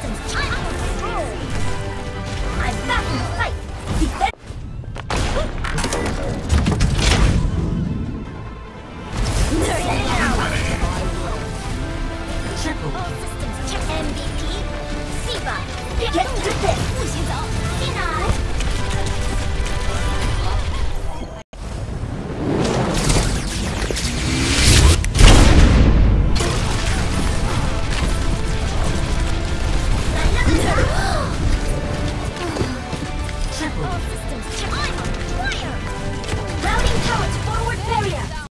systems check. I'm back in the fight. Defend. Triple. All systems check. MVP. D.Va. Get to this.